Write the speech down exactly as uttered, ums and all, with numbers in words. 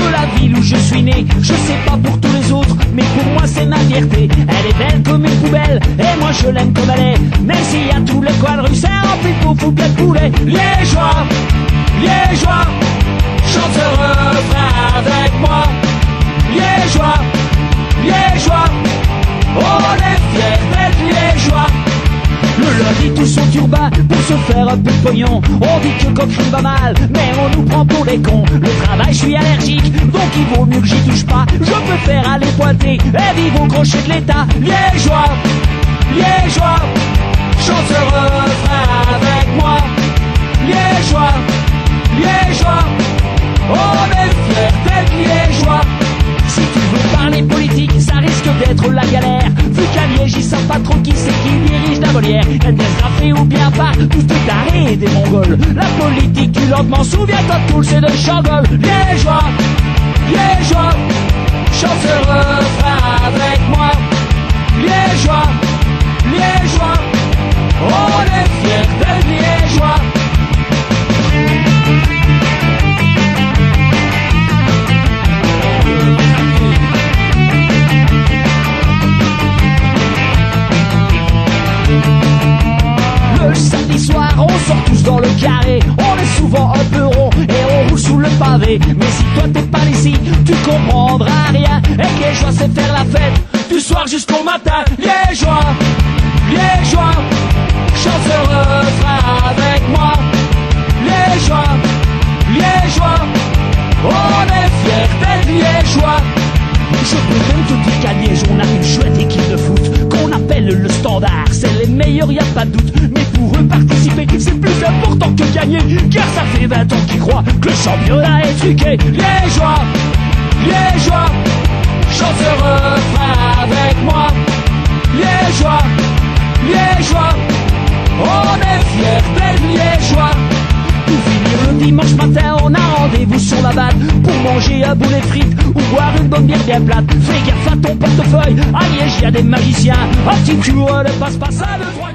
de la ville où je suis né. Je sais pas pour tous les autres, mais pour moi c'est ma fierté. Elle est belle comme une poubelle, et moi je l'aime comme elle est. Même s'il y a tout le coin de rue, c'est rempli de faux de poulet. Liégeois, liégeois, chante ce refrain avec moi. Liégeois, liégeois, on est fiers d'être liégeois. Le lundi tous sont urbains pour se faire un peu de pognon. On dit que le coquerine va mal, mais on nous prend pour des cons. Le travail, je suis allergique, donc il vaut mieux que j'y touche pas. Je préfère aller pointer et vivre au crochet de l'État. Liégeois, liégeois, chante ce refrain avec moi. Liégeois, liégeois, on est fiers d'être liégeois. Si tu veux parler politique, ça risque d'être la galère. Vu qu'à Liège, ils savent pas trop qui c'est qui dirige la volière. N D S graffé ou bien pas, tous des tarés et des mongols. La politique du lendemain, souviens-toi de tout, c'est de Changol. Liégeois, liégeois, chante ce refrain avec moi. Liégeois, liégeois, on est fiers d'être liégeois. Le samedi soir, on sort tous dans le carré. On est souvent un peu rond et on roule sous le pavé. Mais si toi t'es pas ici, tu comprendras rien. Et que Liégeois c'est faire la fête du soir jusqu'au matin. Liégeois, liégeois, chante ce refrain avec moi. Liégeois, liégeois, on est fiers d'être liégeois. Je peux même te dire qu'à Liège on a une chouette équipe de foot qu'on appelle le Standard. C'est les meilleurs, y a pas de doute. Mais pour eux participer c'est plus important que gagner, car ça fait vingt ans qu'ils croient que le championnat est truqué. Liégeois, liégeois, chante ce refrain avec moi. Liégeois, liégeois, on est fiers d'être liégeois. Pour finir le dimanche matin, on a rendez-vous sur la batte pour manger un boulet frites ou boire une bonne bière bien plate. Fais gaffe à ton portefeuille, à Liège y a des magiciens. Un petit coup, ne passe pas ça de droit.